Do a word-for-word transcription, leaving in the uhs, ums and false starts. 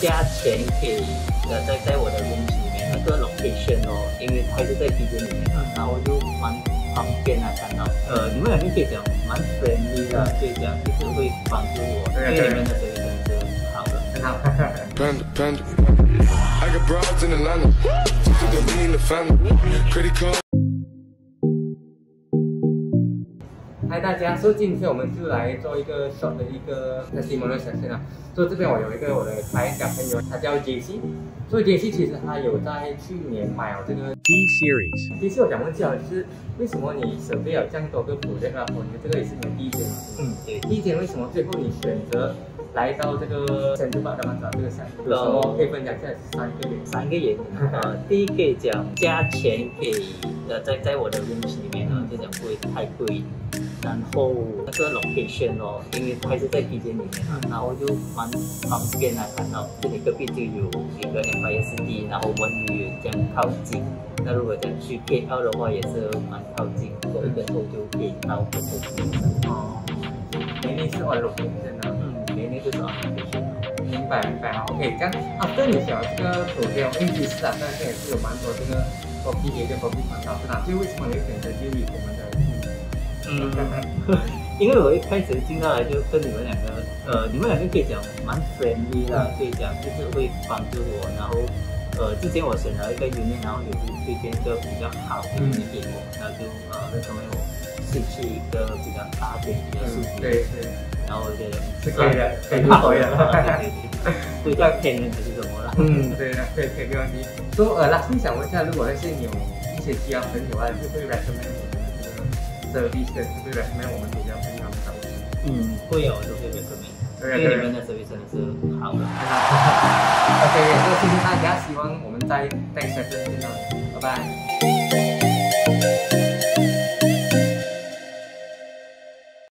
加钱给呃在在我的 room 里面那个 location 哦，因为它是在 D 间里面嘛，然后就蛮方便啊，看到呃你们两个可以讲蛮 friendly 的，可以讲就是会帮助我，因为你们的 service 真的是好的，很好。Panda, panda. I got broads in Atlanta. Took me in the family. Credit card. 嗨，大家，所以今天我们就来做一个 short 的一个 testimonial session 啊。所以这边我有一个我的 client 小朋友，他叫 J C。所以 J C 其实他有在去年买了这个 D series。 其实我想问一下，就是为什么你准备了这样多个 project 然后你的这个也是你的第一间嘛？嗯，对。第一间为什么最后你选择来到这个深圳吧Damansara这个项目？有什么可以分享一下？三个原因。 三个原因。呃，第一可以讲加钱给呃在在我的 room 里面呢，就讲不会太贵。然后那个 location 哦，因为它是在 D 间里面啊，然后就蛮方便啊，看到这里隔壁就有一个 F I S D， 然后文娱这样靠近。那如果讲去 K L 的话，也是蛮靠近，走一个路就可以到这个地方。哦， 每年是我的 location 啊， 嗯，每年就是我的 location。 明白明白啊 ，OK， 这样啊，对你想这个 project， 因为其实啊，但是也是有蛮多这个 copy 跟 copy 传导是吧？就为什么你会选择就以我们的？ 嗯，因为我一开始进到来就跟你们两个，呃，你们两个可以讲蛮 friendly 的，可以讲就是会帮助我，然后呃，之前我选了一个 unit， 然后也会推荐一个比较好的 unit 给我，然后就呃会成为我是去一个比较大点的数据， 对对， 然后我觉得是可以的，可以可以的， 对对对，不知道骗人还是什么了， 嗯，对的，可以可以没问题。所以呃，那你想问一下，如果那些有一些其他朋友啊，就会 recommend。service 是不是 recommend 我们比较非常高？ 嗯，会有，都会 recommend， 因为你们的 service 真的是好的。 OK， 那谢谢大家，希望我们在在下次见到你，拜拜。